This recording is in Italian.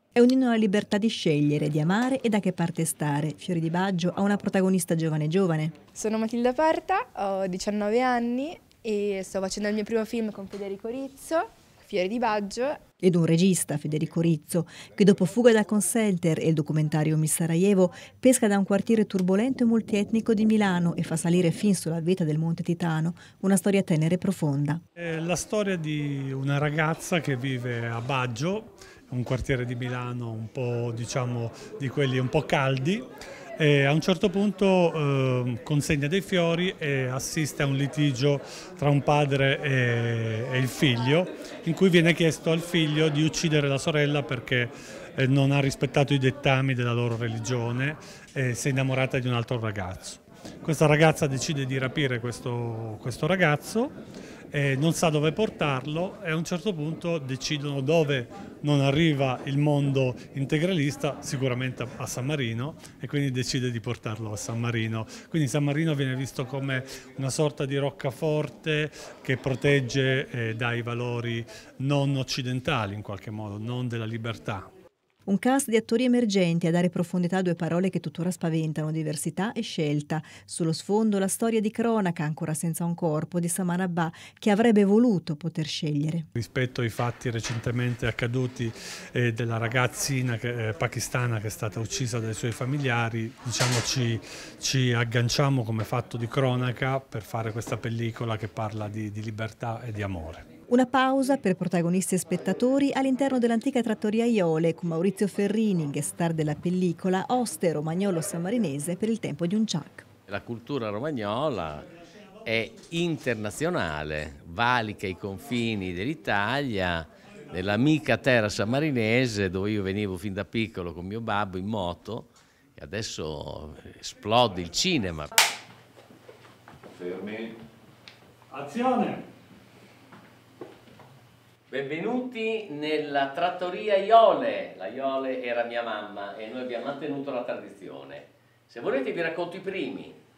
È un inno alla libertà di scegliere, di amare e da che parte stare. Fiori di Baggio ha una protagonista giovane giovane. Sono Matilda Parta, ho 19 anni e sto facendo il mio primo film con Federico Rizzo, Fiori di Baggio. Ed un regista, Federico Rizzo, che dopo Fuga da Conselter e il documentario Miss Sarajevo pesca da un quartiere turbolento e multietnico di Milano e fa salire fin sulla vetta del Monte Titano una storia tenera e profonda. È la storia di una ragazza che vive a Baggio, un quartiere di Milano un po', diciamo, di quelli un po' caldi, e a un certo punto consegna dei fiori e assiste a un litigio tra un padre e il figlio, in cui viene chiesto al figlio di uccidere la sorella perché non ha rispettato i dettami della loro religione e si è innamorata di un altro ragazzo. Questa ragazza decide di rapire questo ragazzo, non sa dove portarlo e a un certo punto decidono, dove non arriva il mondo integralista, sicuramente a San Marino, e quindi decide di portarlo a San Marino. Quindi San Marino viene visto come una sorta di roccaforte che protegge dai valori non occidentali, in qualche modo, non della libertà. Un cast di attori emergenti a dare profondità a due parole che tuttora spaventano: diversità e scelta. Sullo sfondo la storia di cronaca, ancora senza un corpo, di Saman Abbah, che avrebbe voluto poter scegliere. Rispetto ai fatti recentemente accaduti della ragazzina pakistana che è stata uccisa dai suoi familiari, diciamo ci agganciamo come fatto di cronaca per fare questa pellicola che parla di libertà e di amore. Una pausa per protagonisti e spettatori all'interno dell'antica trattoria Iole con Maurizio Ferrini, guest star della pellicola, oste romagnolo-sammarinese per il tempo di un ciak. La cultura romagnola è internazionale, valica i confini dell'Italia, nell'amica terra sammarinese dove io venivo fin da piccolo con mio babbo in moto e adesso esplode il cinema. Fermi. Azione! Benvenuti nella trattoria Iole. La Iole era mia mamma e noi abbiamo mantenuto la tradizione. Se volete vi racconto i primi.